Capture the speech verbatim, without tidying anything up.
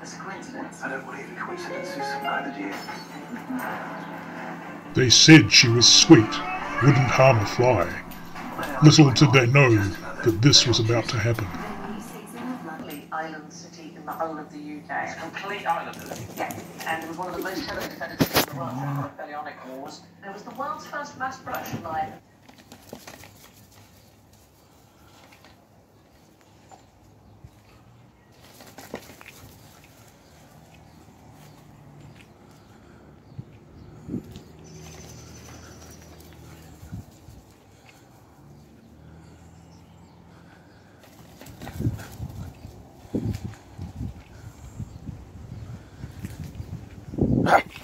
It's a coincidence. I don't believe in coincidences, neither do you. They said she was sweet, wouldn't harm a fly. Little did they know that this was about to happen. Island city in the whole of the U K. It's a complete island, isn't it? Yeah, and it was one of the most celebrated predators in the world during the Napoleonic Wars. And it was the world's first mass production line. Ah.